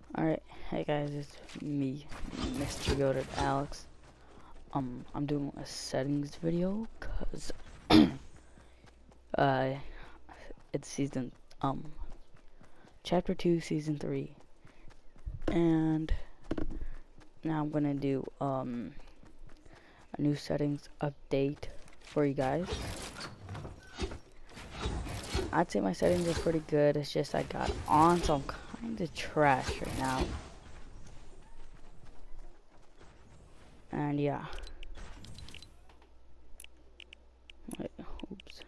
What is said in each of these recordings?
Alright, hey guys, it's me, Mr. Goated Alex. I'm doing a settings video, cause, uh, it's chapter 2, season 3, and now I'm gonna do, a new settings update for you guys. I'd say my settings are pretty good, it's just I got on, so I'm kinda trash right now. And yeah. Wait, oops.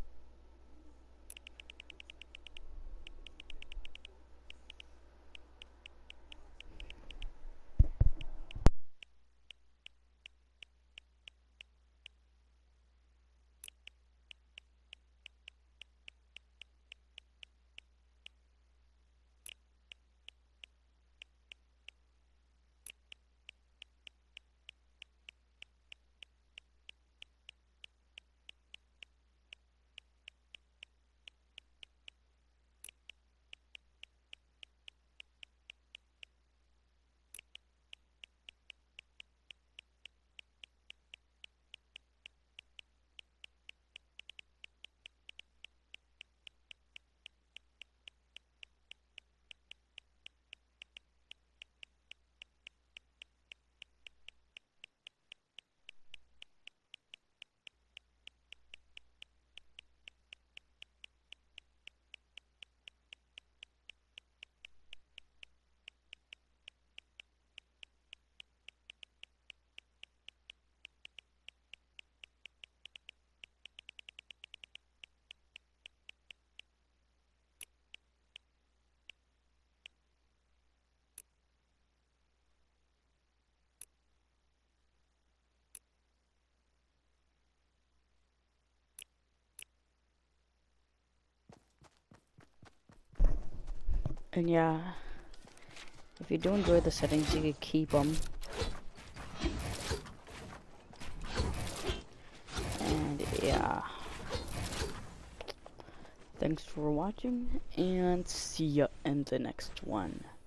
And yeah, if you do enjoy the settings, you could keep them. And yeah, thanks for watching, and see ya in the next one.